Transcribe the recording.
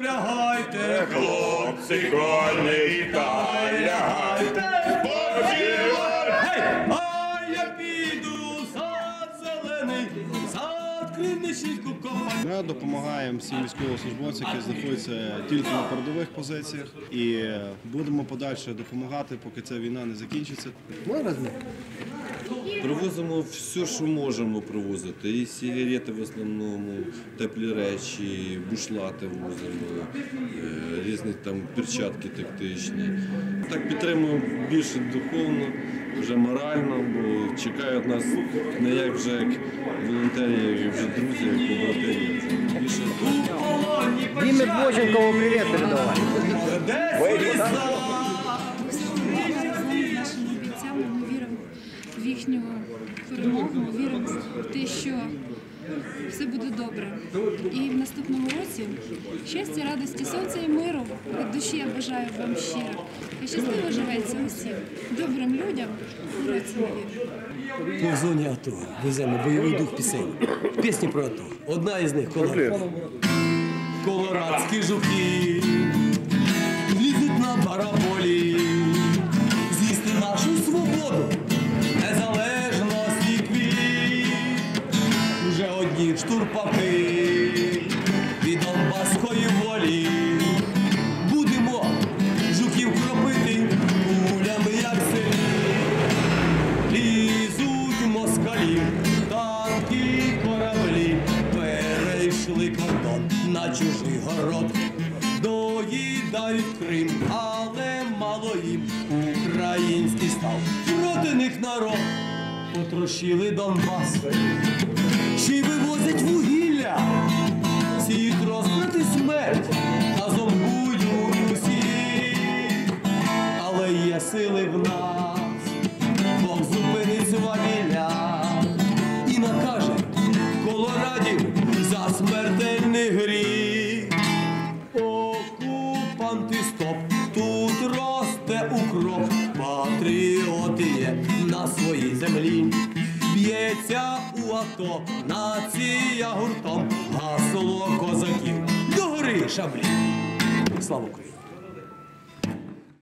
розпрягайте, хлопці, коні та лягайте, а я піду в сад зелений, сад криницького копання. Ми допомагаємо всім військовослужбовцям, які знаходяться тільки на передових позиціях, і будемо подальше допомагати, поки ця війна не закінчиться. Привозимо все, що можемо привозити. І сигарети в основному, теплі речі, бушлати возимо, різні там перчатки тактичні. Так підтримуємо більше духовно, вже морально, бо чекають нас не як вже як волонтерів, як вже друзів, як побратимів. Більше Диме Боженкову привет передавай. Нашим бійцям ми віримо в їхню перемогу, ми віримо в те, що все буде добре. І в наступному році щастя, радості, сонця і миру від душі я бажаю вам щиро. І щасливо живеться усім, добрим людям у році нові. Ми в зоні АТО веземо бойовий дух пісень. Пісні про АТО. Одна із них – колорадські жуки лізуть на параболі, з'їсти нашу свободу, незалежність і квіт. Уже одні штурпаки від донбаської волі. Будемо жуків кропити кулями, як селі. Лізуть москалі, танки, кораблі, перейшли кордон на чужий город. Доїдають Крим, але мало їм, український став проти них народ. Потрощили Донбас, ще й вивозять вугілля, сіють розбрат і смерть, та зомбують усіх. Але є сили в нас, Бог зупинить свавілля і накаже колорадів за смертельний гріх. Окупанти, стоп, тут росте укроп, патріоти є на своїй землі. Б'ється у АТО нація гуртом, гасло козаків, догори шаблі. Слава Україні!